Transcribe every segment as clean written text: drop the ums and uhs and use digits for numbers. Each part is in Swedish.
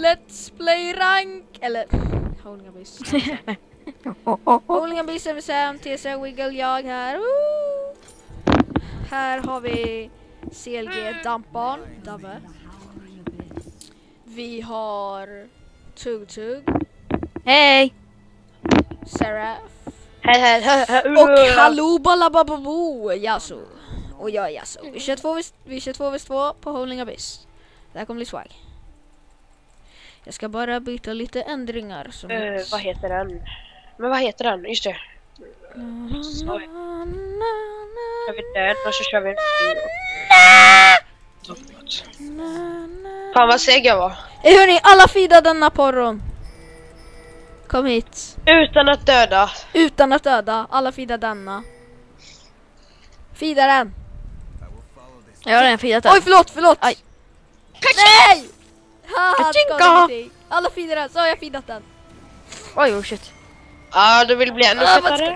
Let's play rank. Eller Howling Abyss. Howling Abyss, MSM, TC, Wiggle, jag här. Här har vi CLG, Dampbarn, Dabbe. Vi har Tug. Hej! Seraph. Hej. Och Hallå Balabababo, Yasu. Och jag är Yasu. Vi kör 2v2 på Howling Abyss. Det här kommer bli swag. Jag ska bara byta lite ändringar som vad heter den? Men vad heter den? Just det. Kör vi den och så kör vi Fan vad seg jag var. Hörni, alla fida denna porron. Kom hit. Utan att döda. Utan att döda. Alla fida denna. Fida den. Jag har redan fidat den. Oj, förlåt. Aj. Nej! Haha, Kachinka! alla fidar den, så har jag fidat den. Oj, oh shit. Ja, du vill bli ännu fetare.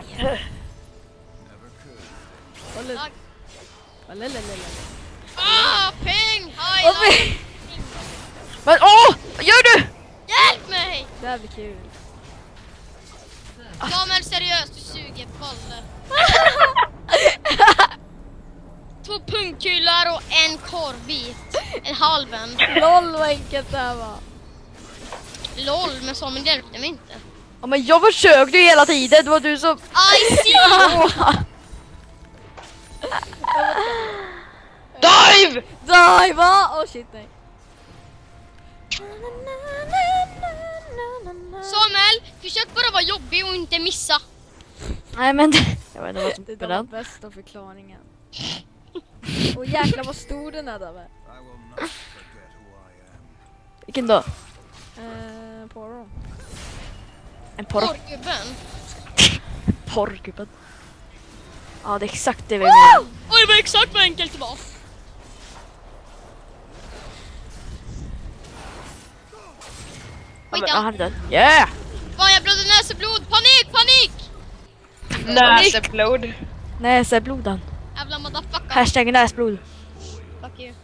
Ping! Hej! Men vad gör du? Hjälp mig! Det här blir kul. Samuel, seriöst, du suger bolle. 2 pungkulor och en korvbit. En halven. LOL vad enkelt det här var. LOL, men Samuel hjälpte mig inte. Ja, men jag försökte ju hela tiden. Det var du som... I see! Dive! Va? Åh shit, nej. Samuel, försök bara vara jobbig och inte missa. Nej, men... Jag vet inte vad som Det är är den den. bästa förklaringen. Och jäklar vad stor den är där. Vilken då? Porro. En porr. Porrgubben. Porrgubben. Ja, det är exakt det vi menar. Oj, vad exakt vad enkelt det var. Ja, men, han är död. Yeah! Fan, jag blödde näseblod. Panik! Näseblod. Näsebloden. Jävla motherfucker. Hashtag näsblod. Fuck you.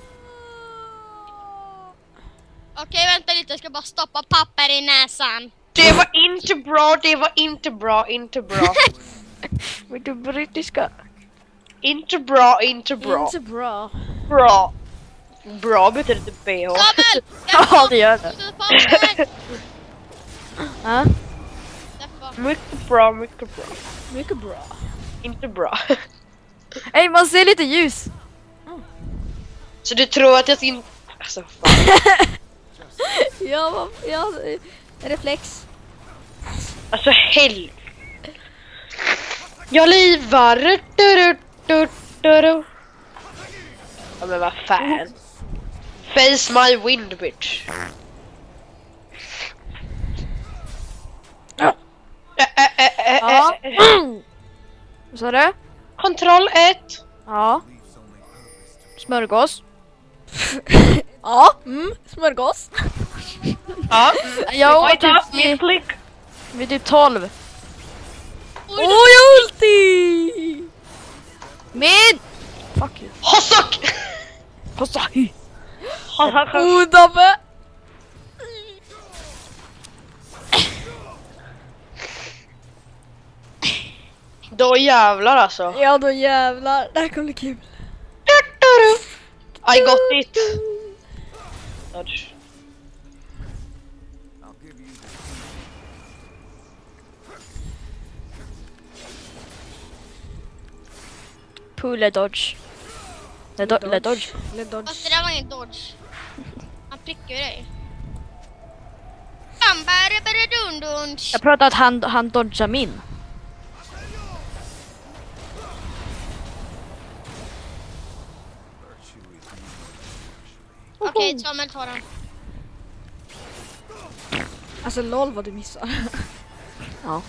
Okej, vänta lite. Jag ska bara stoppa papper i näsan. Det var inte bra. Vet du brittiska? Inte bra. Inte bra. Bra betyder inte BH. Samuel! Ja, det gör det. Papper! Ja? Mycket bra. Inte bra. Ej, man ser lite ljus. Så du tror att jag inte... Alltså, fan. Ja, reflex. Alltså, helvete. Jag livar. Ja, men vad fan. Face my wind, bitch. Ja. Vad sa du? Kontroll 1. Ja. Smörgås. Ja, smörgås. Ja. Jag åt typ klick. vid typ 12. Åh, jag ulti! Min! Fuck you. Hossak! Hossahi! Oh, Dabbe! Då jävlar alltså. Ja, då jävlar. Det här kommer bli kul. I got it. Dodge. Pula dodge. Le dodge. Fast det där var ingen dodge. Han prickar ju dig. Jag pratar att han dodgar min. Okej, Samuel tar den. Alltså LOL vad du missar. Ja.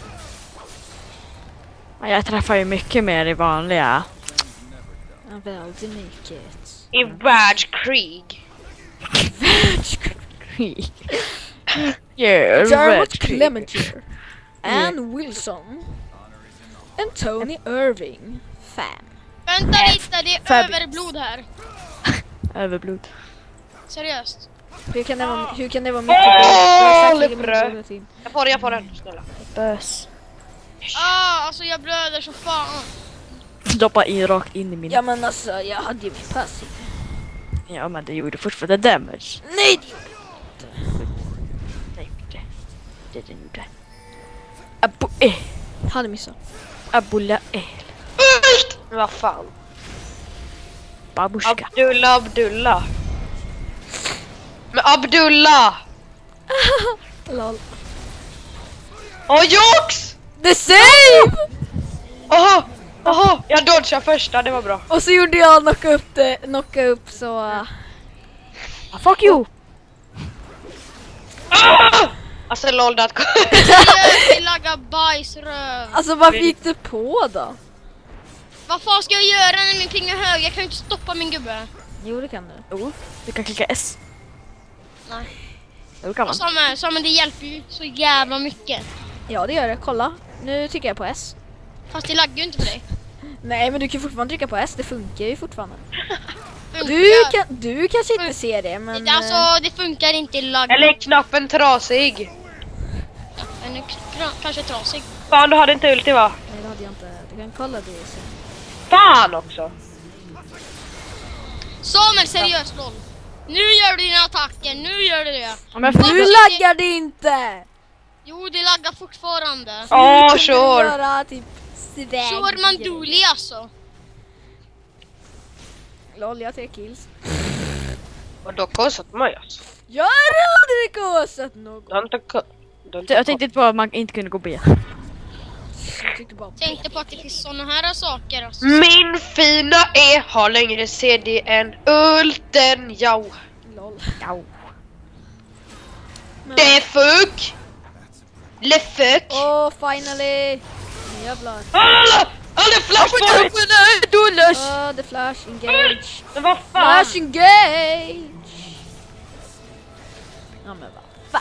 Jag träffar ju mycket mer i vanliga. Ja, väldigt mycket. I världskrig. Världskrig. Yeah, Dermot Clemenger. Ann Wilson. And Tony Irving. Fan. Vänta lite, det är Fabulous. överblod här. Överblod. Seriöst. Hur kan det vara mycket? Det är exakt lika mycket bullet in. Jag får den, snälla. Bös. Alltså jag blöder så fan. Doppa in rakt in i min... Ja men alltså, jag hade ju min passiv. Ja, men det gjorde fortfarande damage. Nej! Nej, det gjorde. Hade missat. Abula Ult! Men vad fan? Babushka. Abdullah. Men Abdullah! Lol. Åh, Jox! The save! Oho, jag dodgade första, det var bra. Och så gjorde jag knocka upp så... Fuck you! Alltså lol, det Jag laggar bajsröv. Alltså varför gick det på då? Vad fan ska jag göra när min ping är hög? Jag kan ju inte stoppa min gubbe. Jo det kan du. Jo, du kan klicka S. Nej. Jo, kan man. Och Samuel, det hjälper ju så jävla mycket. Ja det gör det, kolla. Nu trycker jag på S. Fast det laggar ju inte för dig. Nej men du kan fortfarande trycka på S, det funkar ju fortfarande. Funkar. Du kanske inte ser det men... Alltså det funkar inte i lagg. Eller knappen trasig. Den är kanske trasig. Fan, du hade inte ulti va? Nej det hade jag inte, du kan kolla det sen. Fan också. Samuel, seriöst LOL. Nu gör du dina attacker, nu gör du det. Ja, men Nu laggar det inte! Jo, det laggar fortfarande. Åh, Du sure. göra typ sväg. Kör man dålig alltså. Lol, jag har 3 kills. Och då kostat mig alltså. Jag har aldrig kostat något. Jag tänkte inte på att man inte kunde gå B. Jag tyckte bara... Tänkte på att det finns såna här saker alltså. Min fina har längre CD än ulten, ja. Lol. Ja. Men... Det är fuck. Le fuck. Åh, finally! Jävlar. Alla flash for it. Åh, the flash engage. Men vad fan? Flash engage! Ja men vad fan.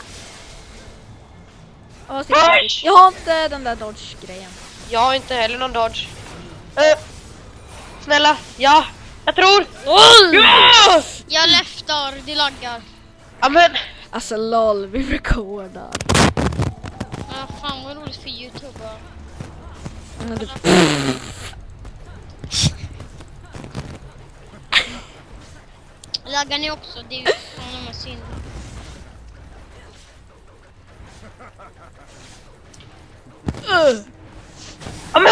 Åh, Flash! jag har inte den där dodge-grejen. Jag har inte heller någon dodge. Snälla, ja. Jag tror. Ja! Jag leftar, det laggar. Amen. Alltså lol, vi rekordar. Ja, fan vad roligt för YouTube. Men du... Laggar ni också? Det är ju fan med synd. Amen.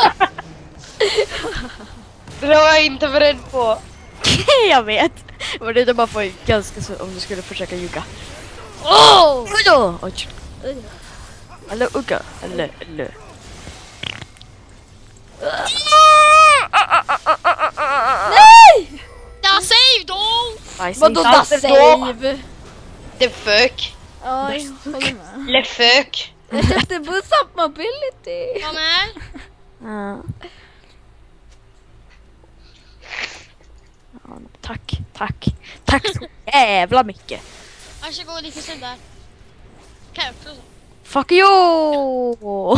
Det var jag inte beredd på. Jag vet. Men det är bara för ganska så om du skulle försöka ljuga. Åh! Oj. Eller ugga. Eller. Nej! Da save då! Vadå da save? The fuck. Ja, jag håller med. Le fuck. Jag köpte boost up mobility. Kom här. Ja. Ja, tack så jävla mycket. Varsågod, det finns den där. Kärpros. Fuck you!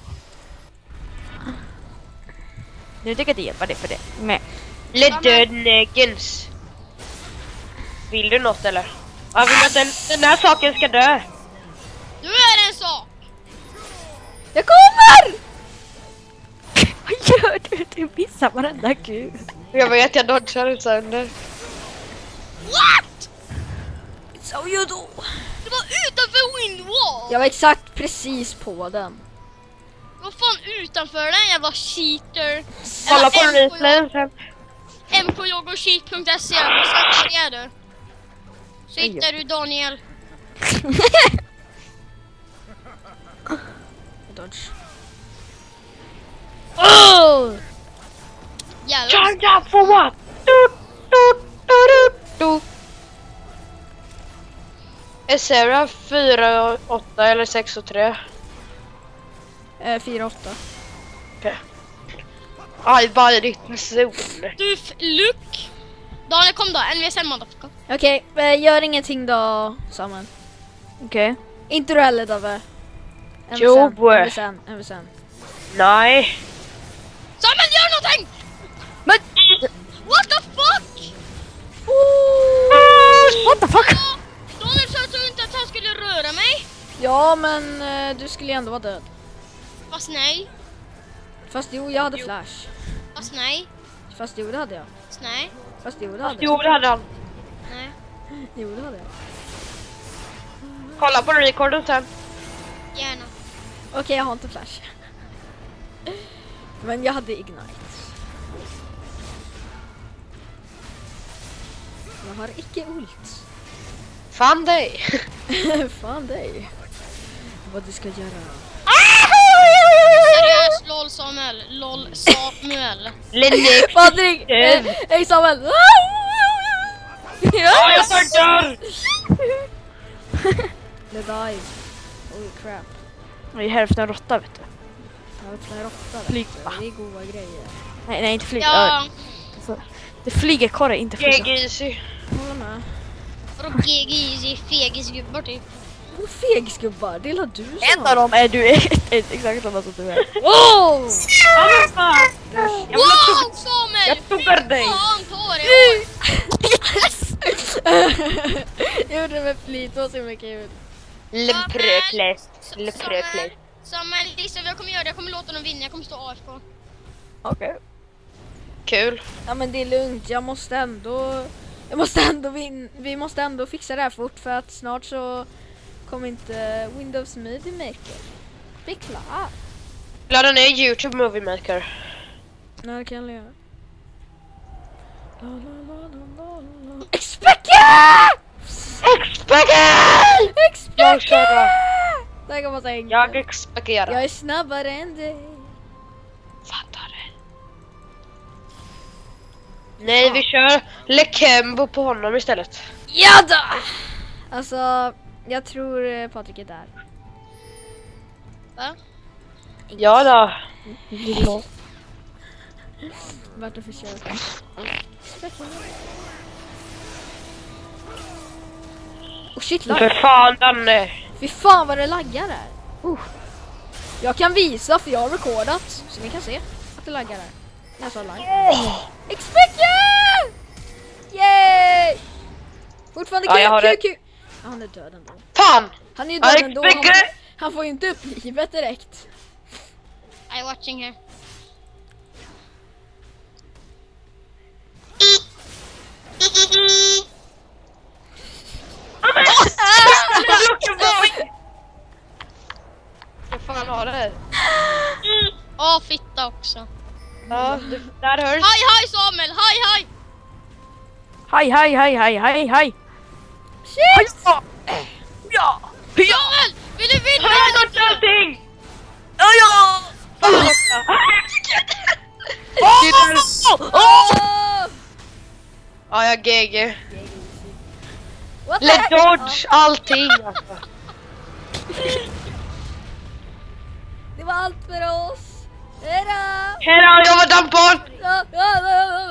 Nu tycker jag inte hjälpa dig för det. Nej. Le död negens. Vill du något eller? Jag vill att den här saken ska dö. Du är en sak! Jag kommer! Vad gör du? Du missar varenda gud. Jag vet, jag dodgar sönder. What? Så you do. Det var utanför windwall! Jag var exakt precis på den. Vad fan utanför den jävla cheater? Kolla på replayen sen. mkyogoshit.se. Så är du. Så hittar du Daniel. Dodge. Oh! Jävlar. Charge up for what? Är Sarah 4-8 eller 6-3? 4-8. Okej. Aj, bara liten zon. Du look. Daniel kom då, NVSM motherfucker. Okej, gör ingenting då, Samuel. Okej. Inte du heller, Dave. Jo, boy. MVSN. Nej. Samuel, gör någonting! Men What the fuck? what the fuck? Ja, men du skulle ju ändå vara död. Fast nej. Fast jo, jag hade flash. Fast nej. Fast jo, det hade jag. Fast nej. Fast jo, det hade Jo, jag. det hade han. Nej. Jo, det hade jag. Kolla på recorden sen. Gärna. Okej, jag har inte flash. Men jag hade ignite. Jag har icke ult. Fan dig. Fan dig. Vad du ska göra. Seriöst, LOL Samuel. LOL Samuel. Linux. Patrik! Hej Samuel! Ja, jag dör. The dive. Holy crap. Det är hälften råtta, vet du. Jag har öppnat råtta. Flyg. Det är goda grejer. Nej, inte flyg. Ja. Det flyger korre, inte flyga. GGC. Håller med. Och GG fegisgubbar typ. Och fegsgubbar, det är la du som En av dem är du exakt samma som du är. Wow! Ja, men fan. Wow Samuel! Jag tuggar dig. Fan på dig! Jag gjorde det med flit, det var så mycket kul. Leprökläst. Samuel, gissa vad jag kommer göra? Jag kommer låta dem vinna, jag kommer stå AFK. Okej. Kul. Ja men det är lugnt, vi måste ändå fixa det här fort för att snart så kommer inte Windows Movie Maker bli klar. Ladda ner YouTube Movie Maker. Nej, det kan jag göra. Expecka! Jag kör. Det kan man säga. Jag expekerar. Jag är snabbare än dig. Fattar du? Nej, vi kör Lekembo på honom istället. Ja då! Alltså, jag tror Patrik är där. Va? Ja då. Vart att försöka. Oh shit, lag. För fan, Danne. Fy fan vad det laggar där. Jag kan visa för jag har recordat. Så ni kan se att det laggar där. Jag sa lag. Expecta! Yay! Fortfarande Ja, jag har det. kul. Ja, han är död ändå. Fan! Han är ju död ändå. Expecta! Han får ju inte upp livet direkt. I'm watching here. Vad fan har det? Åh, fitta också. Ja, där hörs. Hej Samuel, hej! Hej. Shit! Ja. Ja. Samuel, vill du vinna? Jag har gjort allting! Ja. Fan Oh! Ja, jag GG. What the Let heck? dodge allting alltså. Det var allt för oss. Hejdå! Hej då, jag var dampad! Ja.